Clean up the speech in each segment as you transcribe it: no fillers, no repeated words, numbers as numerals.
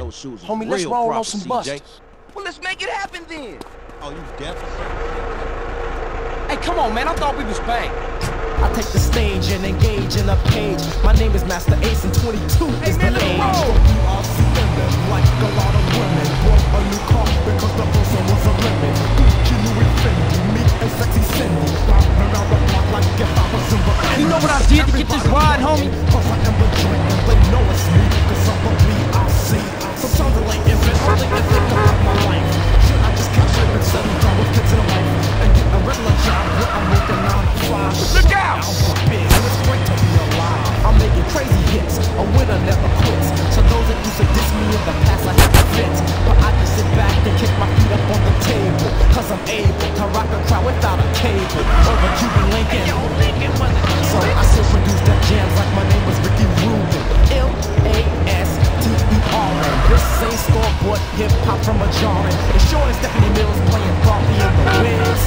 those shoes. Homie, let's roll on some busts. Well, let's make it happen then. Oh, you definitely. Hey, come on, man. I thought we was bang. I take the stage and engage in a page. My name is Master Ace and 22 is the age. You all see them like a lot of women. Bought a new car because the person was a lemon. Gucci, Louis, Fendi, me and Sexy Cindy. Bouncing around the block like if I was in the You know what I did to get this ride, homie? Cause I am a joint and they know it's me. Cause I'm a B.I.C. Sometimes I like invent early and think about my life. Should I just catch up and settle down with kids and a wife? And get a regular job where I'm working 9 to 5. Look out! Big, and it's great to be alive. I'm making crazy hits, a winner never quits. So those that used to diss me in the past, I have to fit. But I just sit back and kick my feet up on the table. Cause I'm able to rock a crowd without a cable. Over Cuban Lincoln. So I still produce that jams like my name was Ricky Rubin. L-A-S-T-E-R-N. This ain't scoreboard hip-hop from a jarring. It's short as Stephanie Mills playing Barbie in the Wiz.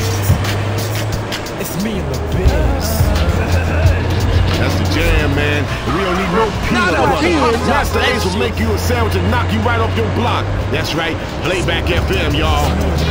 It's me in the biz. That's the jam, man. We don't need no peanut butter. Master Ace will make you a sandwich and knock you right off your block. That's right. Playback FM, y'all.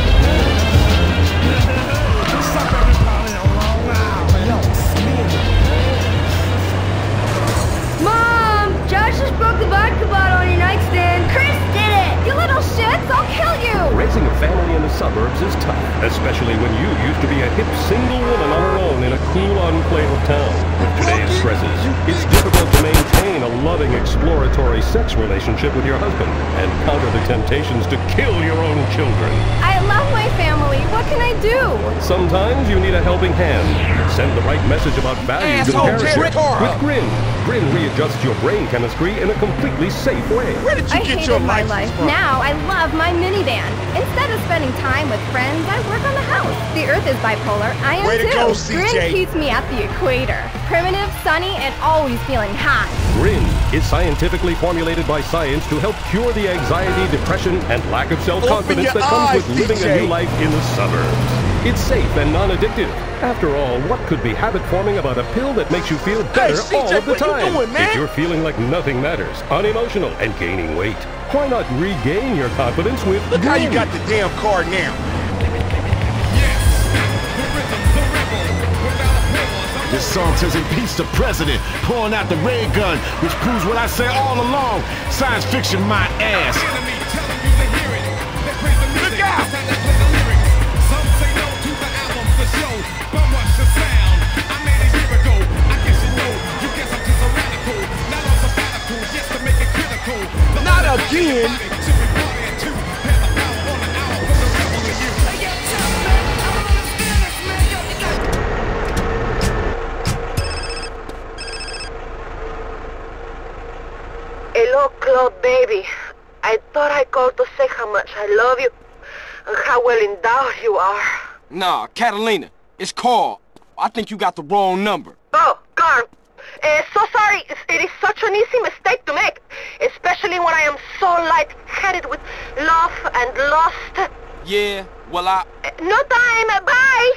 Mom! Josh just broke the vodka bottle on your nightstand. Chris did it! You little shits! I'll kill you! Raising a family in the suburbs is tough, especially when you used to be a hip single woman on her own in a cool enclave of town. With today's stresses, it's difficult to maintain a loving, exploratory sex relationship with your husband and counter the temptations to kill your own children. I love my family. What can I do? Sometimes you need a helping hand. Send the right message about values and parentship with Grin. Grin readjusts your brain chemistry in a completely safe way. Where did you get your my life. Now I love my minivan. Instead of spending time with friends, I work on the house. The Earth is bipolar. I am Way to too. go, CJ. Grin keeps me at the equator. Primitive, sunny, and always feeling hot. Grin is scientifically formulated by science to help cure the anxiety, depression, and lack of self-confidence that comes with living a new life in the suburbs. It's safe and non-addictive. After all, what could be habit-forming about a pill that makes you feel better all of the time? Doing, man? If you're feeling like nothing matters, unemotional, and gaining weight, why not regain your confidence with Look Grin? how you got the damn car now. This song says impeach the president, pulling out the ray gun, which proves what I say all along. Science fiction, my ass. Look out! Not again! Hello, Claude, baby. I thought I'd call to say how much I love you and how well endowed you are. Nah, Catalina. It's Carl. I think you got the wrong number. Oh, Carl. So sorry. It is such an easy mistake to make, especially when I am so light-headed with love and lust. Yeah, well, No time. Bye.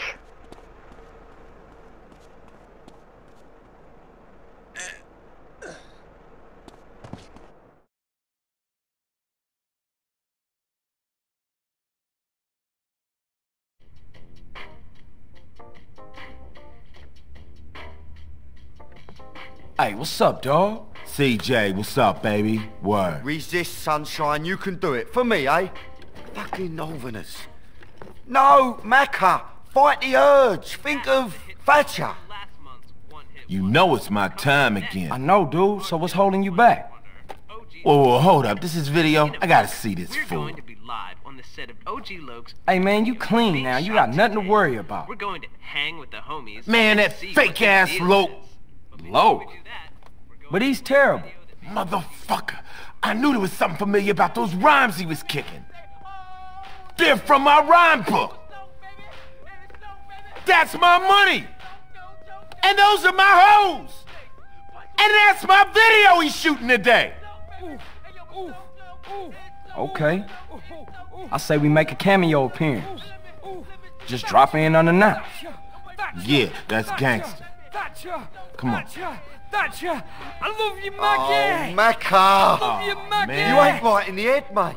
Hey, what's up, dawg? CJ, what's up, baby? Word. Resist, sunshine, you can do it. For me, eh? Fucking Northerners. No, Macca, fight the urge. Think of Thatcher. You know it's my time again. I know, dude, so what's holding you back? Whoa, hold up. This is video. I gotta see this fool. Hey, man, you clean now. You got nothing to worry about. We're going to hang with the homies. Man, that fake-ass Loke. Loke? But he's terrible. Motherfucker. I knew there was something familiar about those rhymes he was kicking. They're from my rhyme book. That's my money. And those are my hoes. And that's my video he's shooting today. Okay. I say we make a cameo appearance. Just drop in unannounced. Yeah, that's gangster. Come on. Thatcher, I love you, Maggie. Oh, Macca. I love you, Maggie. man. You ain't right in the head, mate.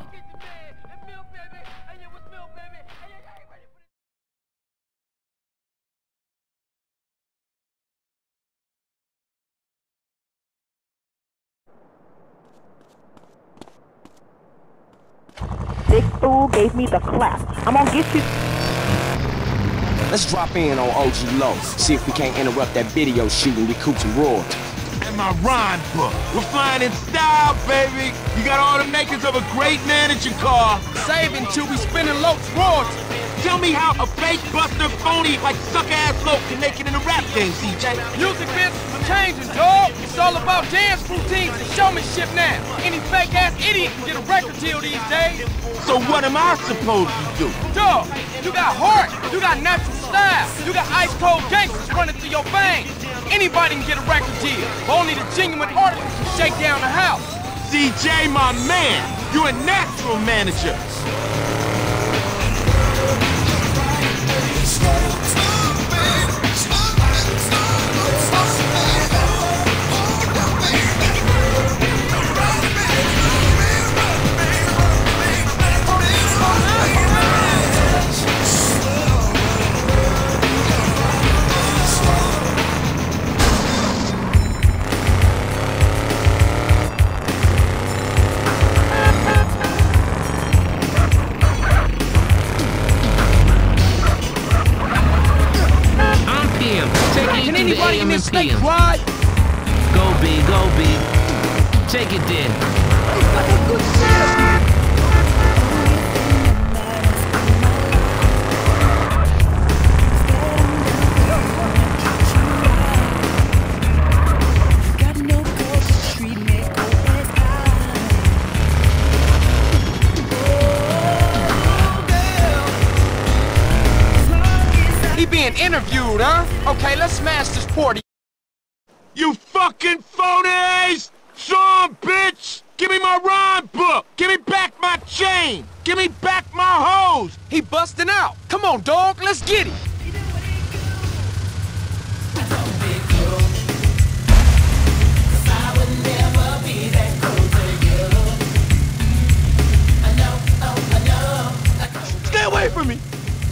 Big fool gave me the clap. I'm gonna get you. Let's drop in on OG Low, see if we can't interrupt that video shooting, recoup some royalties. And my rhyme book. We're flying in style, baby. You got all the makings of a great manager car. Saving till we spinning Loke's royalties. Tell me how a fake buster phony like suck-ass Loke can make it in a rap game, CJ. Music business is changing, dog. It's all about dance routines and showmanship now. Any fake-ass idiot can get a record deal these days. So what am I supposed to do? Dog, you got heart, you got natural style, you got ice-cold gangsters running through your veins. Anybody can get a record deal, but only the genuine artist can shake down the house. CJ, my man, you're a natural manager. Can anybody in this state ride? Go B, take it then. He being interviewed, huh? Okay, let's smash this party. You fucking phonies! Sean, bitch! Give me my rhyme book! Give me back my chain! Give me back my hose! He busting out. Come on, dog, let's get it. Stay away from me!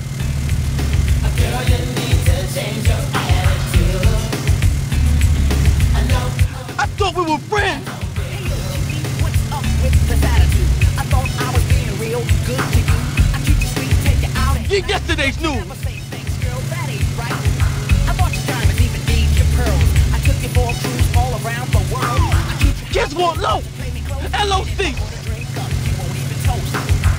I thought we were friends! What's up with this attitude? I thought I was being real good to you. I keep you sweet, take you out and Get yesterday's news! never say thanks, girl, that ain't right. I bought you diamonds, even gave you pearls. I took you for a cruise all around the world. I keep you Guess what, Low? LOC! drink up, you won't even toast.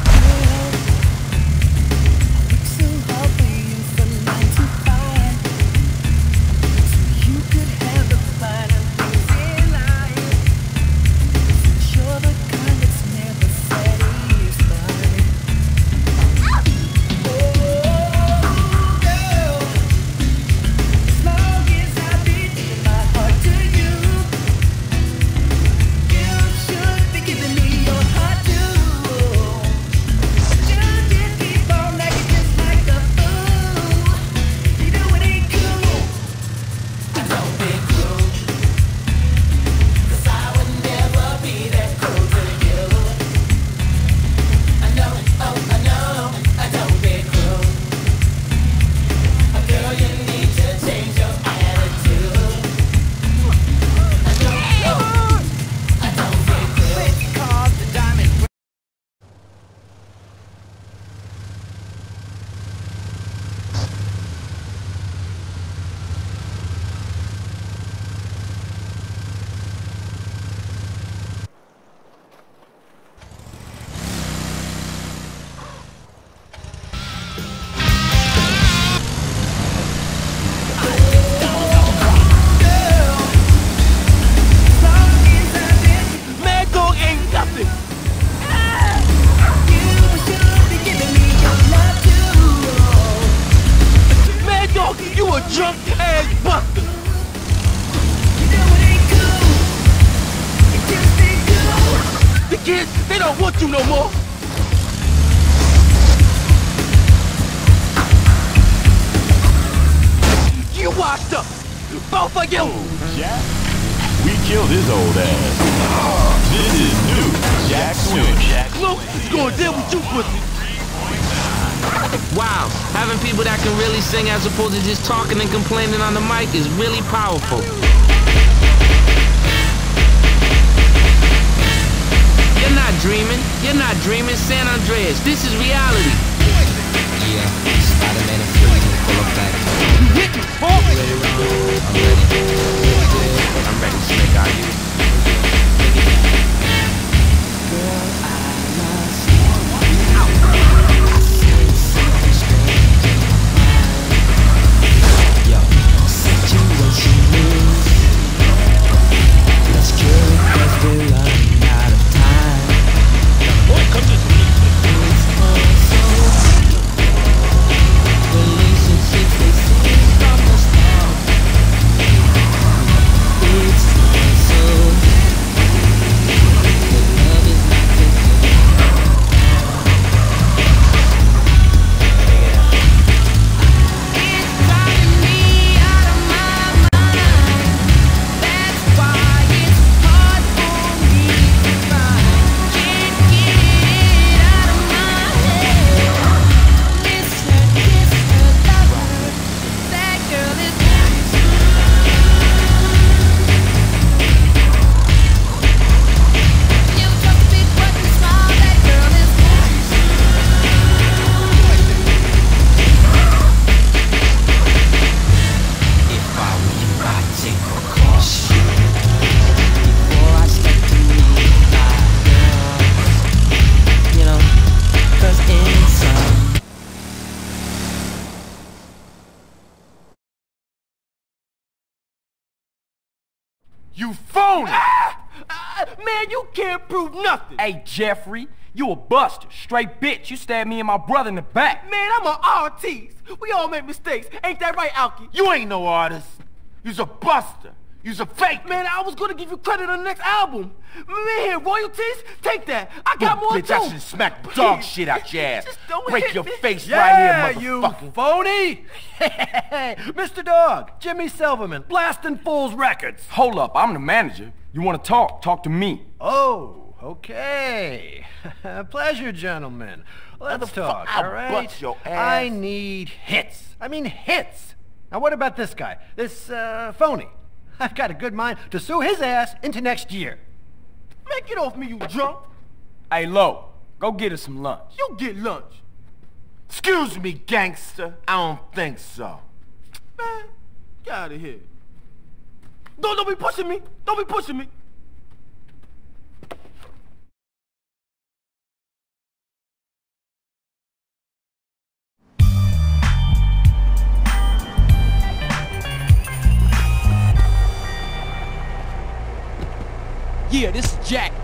They don't want you no more. You washed up. both of you! Jack? We killed his old ass. This is new Jack Swing. Luke is gonna deal with you, pussy. Wow, having people that can really sing as opposed to just talking and complaining on the mic is really powerful. You're not dreaming, San Andreas, this is reality. Yeah, Spider-Man and Fury full of back. You hit me, fuck! I'm ready, Slick, are you? Girl, I must yo, situation moves. Let's kill it 'cause we're running out of time. Boy, come to Relationships, they seem from the start. It's so but love is not taking. It's driving me out of my mind. That's why it's hard for me to find. Can't get it out of my head. Miss her, love her. That girl is you got the big butt and smile. That girl is if I were you, I'd take a caution before I step to meet my girls. You know, 'cause in some You phony! Man, you can't prove nothing. Hey, Jeffrey, you a buster. Straight bitch. You stabbed me and my brother in the back. Man, I'm an artist. We all make mistakes. Ain't that right, Alki? You ain't no artist. You's a buster. You's a fake. Man, I was gonna give you credit on the next album. Man, royalties? Take that. I got more bitch, too. I should smack the dog shit out your ass. Just don't Break hit your me. face Yeah, right here, you motherfucker. phony. Mr. Dog, Jimmy Silverman, Blastin' Fools Records. Hold up, I'm the manager. You wanna talk? Talk to me. Oh, okay. Pleasure, gentlemen. Let's talk, I'll all right? butt your ass. I need hits. I mean hits. Now what about this guy? This, phony? I've got a good mind to sue his ass into next year. Man, get off me, you drunk. Hey, Lo, go get us some lunch. You get lunch. Excuse me, gangster. I don't think so. Man, get out of here. Don't be pushing me. Don't be pushing me. Yeah, this is Jack.